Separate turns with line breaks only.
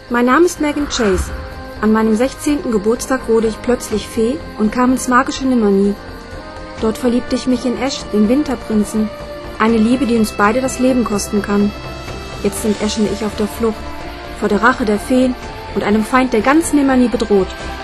Mein Name ist Megan Chase. An meinem 16. Geburtstag wurde ich plötzlich Fee und kam ins magische Nimmernie. Dort verliebte ich mich in Ash, den Winterprinzen. Eine Liebe, die uns beide das Leben kosten kann. Jetzt sind Ash und ich auf der Flucht, vor der Rache der Feen und einem Feind, der ganz Nimmernie bedroht.